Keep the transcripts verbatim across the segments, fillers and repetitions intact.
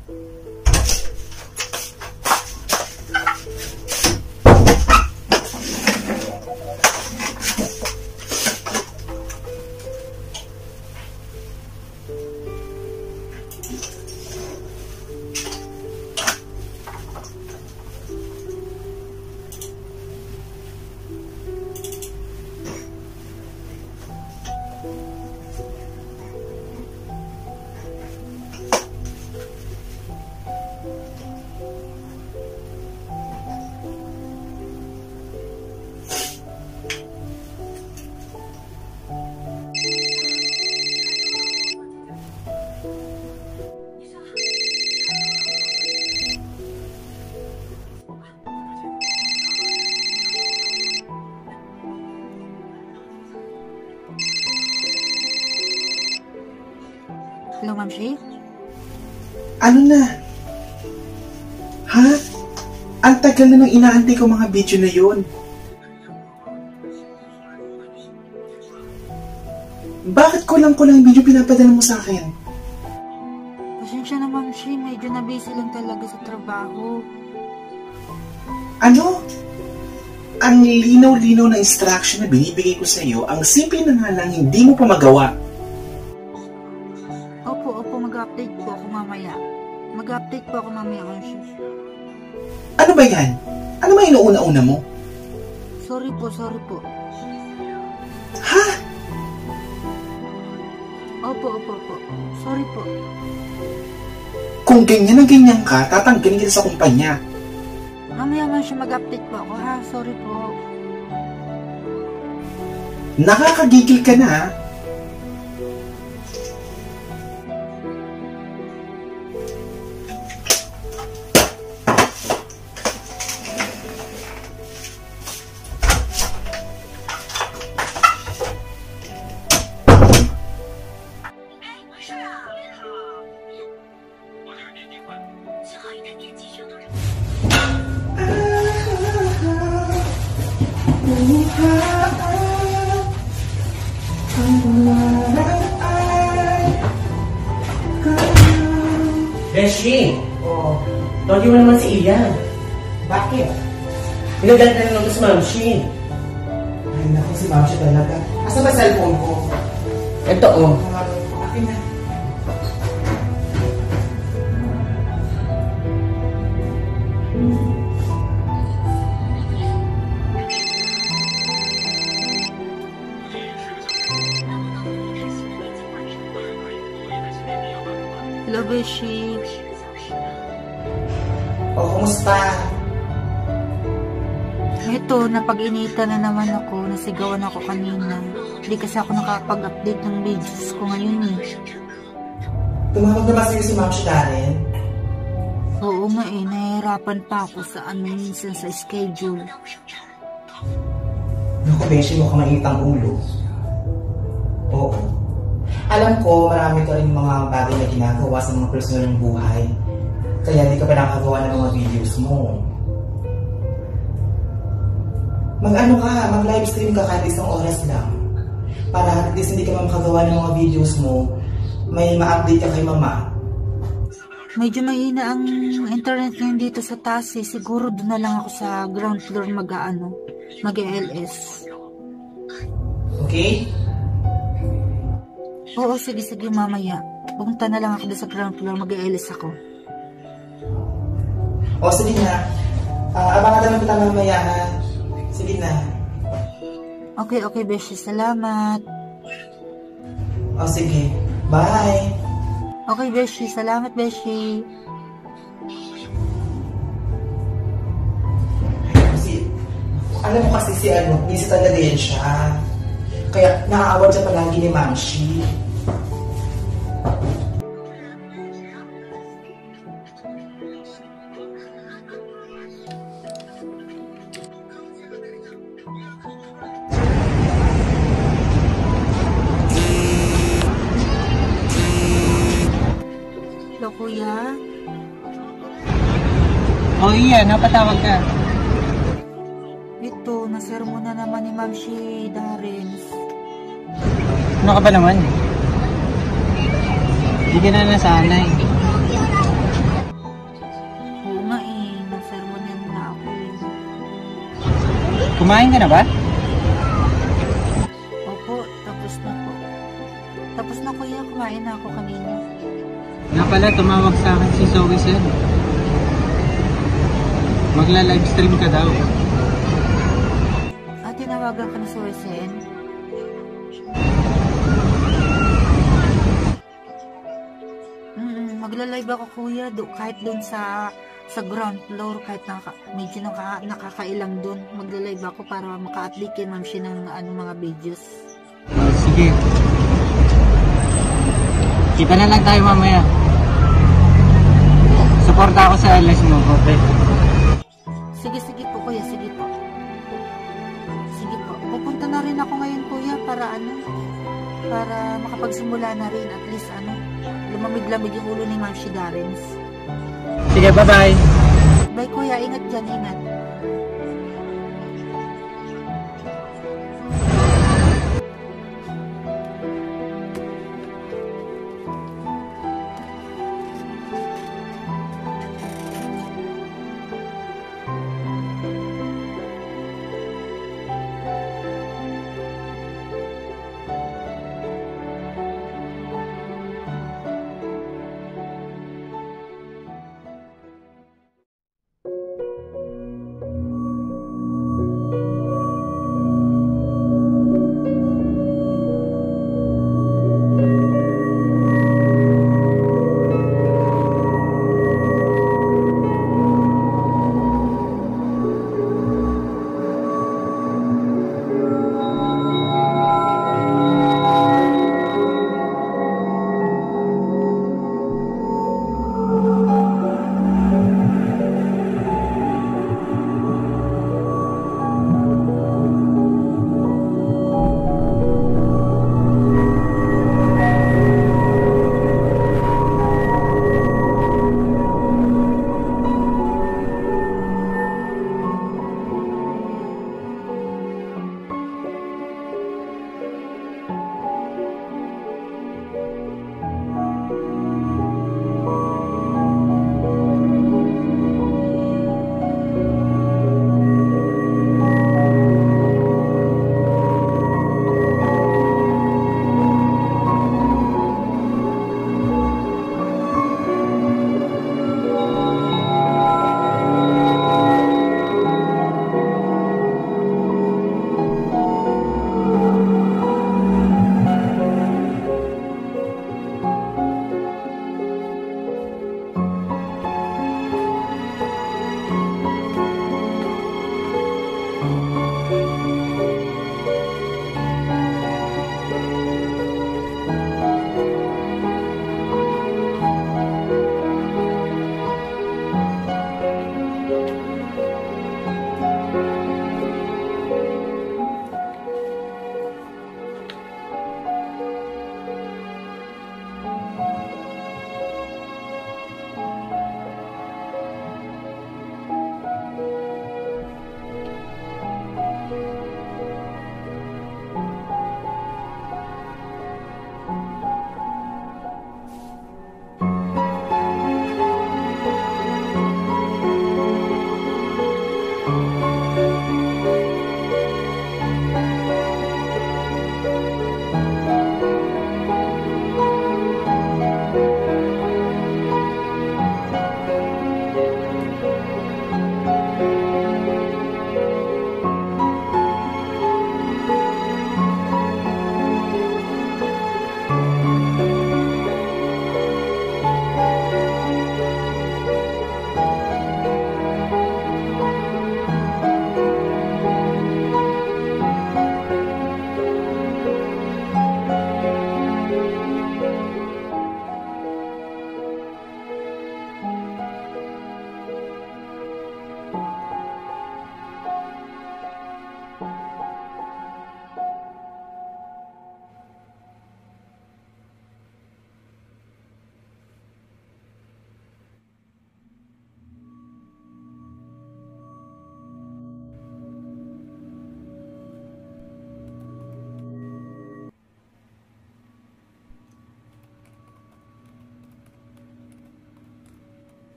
Hello, Ma'am Shi? Ano na? Ha? Ang tagal na nang inaantay ko mga video na yun. Bakit kulang-kulang yung video pinapadala mo sa akin? Pasensya na, Ma'am Shi. Medyo na-busy lang talaga sa trabaho. Ano? Ang linaw-linaw na instruction na binibigay ko sa iyo, ang simple na nga lang hindi mo pa magawa. Opo, opo. Mag-update po ako mamaya. Mag-update po ako mamaya, Ma'am Shi. Ano ba yan? Ano ba inuuna-una mo? Sorry po, sorry po. Ha? Opo, opo, opo. Sorry po. Kung ganyan na ganyan ka, tatanggalin kita sa kumpanya. Mamaya man siya mag-update po ako, ha? Sorry po. Nakakagigil ka na, ha? Beshi! Oo. Lagi mo naman si Ian. Bakit? Pinagalit na naman si Ma'am Shi. Ay, naku, si Ma'am Shi talaga. Asa ba cellphone ko? Ito, oh. Akin na. Hello, Beshi. O, kumusta? Ito, napag-initan na naman ako. Nasigawan ako kanina. Hindi kasi ako nakapag-update ng videos ko ngayon, eh. Tumawag na ba sa'yo si Ma'am Shi, Darren? Oo nga, eh. Nahihirapan pa ako sa ano minsan sa schedule. Naku, Beshi, mukhang mainit ang ulo. Oo. Alam ko, marami ka rin mga bagay na ginagawa sa mga personal ng buhay. Kaya di ka pa nakagawa ng mga videos mo. Mag-ano ka, mag-live stream ka kahit isang oras lang. Para at least hindi ka makagawa ng mga videos mo, may ma-update ka kay mama. Medyo mahina ang internet ngayon dito sa taas, eh. Siguro doon na lang ako sa ground floor mag-ano, mag-L S. Okay? Oo, sige, sige, mamaya. Pumunta na lang ako doon sa ground floor, mag-L S ako. O, sige na. Uh, abangan naman kita mamaya, ha? Sige na. Okay, okay, Beshi. Salamat. O, sige. Bye! Okay, Beshi. Salamat, Beshi. Kasi, alam mo kasi si ano, busy talaga yan siya. Kaya naaawad siya palagi ni Ma'am Shi. Hello, Kuya. Oh, Ian, napatawag ka. Ito, nasermo na naman ni Ma'am Shi, Darren. Ano ka ba naman? Hindi ka na nasanay. Kumain ka na ba? Opo, tapos na po. Tapos na kuya, kumain na ako kanina. Nga pala, tumawag sa akin si zowiezen. Magla-livestream ka daw. Ah, tinawagan ka na sa zowiezen? Mm, magla-live ako kuya, do, kahit doon sa sa ground floor, kahit naka, medyo naka, nakakailang doon. Magla-live ako para maka-update kay ma'am siya ng ano, mga videos. Oh, sige. Kita na lang tayo mamaya. Suporta ako sa L S mo, okay? Sige, sige po kuya, sige po. Sige po. Pupunta na rin ako ngayon kuya para ano, para makapagsimula na rin at least ano, lumamig-lamig yung ulo ni Ma'am si Darren. Sige, bye-bye. Bye kuya, ingat dyan, ingat.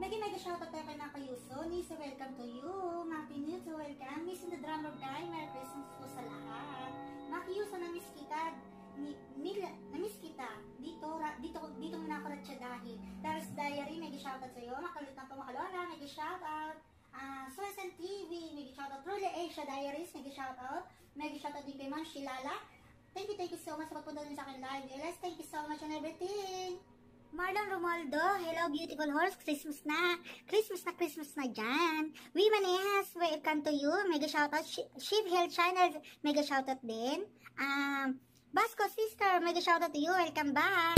Mega mega shoutout tayo kay Nakayuso. Nisa, welcome to you. Maki Nito, welcome. Miss the drummer guy, Merry Christmas po sa lahat. Makiyuso, na-miss kita. Ni, Mila, na-miss kita. Dito, ra, dito, dito muna ako ratsa dahil. Darren's Diary, mega shoutout sa'yo. MakulitnaapO, MAKALOLA, mega shoutout. Uh, zowiezen T V, mega shoutout. Truly Asia Diaries, mega shoutout. Mega shoutout din kay Ma'am Shilala. Thank you, thank you so much sa pagpunta din sa akin live. Yes, thank you so much on everything. Marlon Romualdo, hello beautiful horse, Christmas na, Christmas na, Christmas na dyan. Women yes, welcome to you, mega shoutout. Sheep Hill Channel, mega shoutout din. Um, Basco sister, mega shoutout to you, welcome back.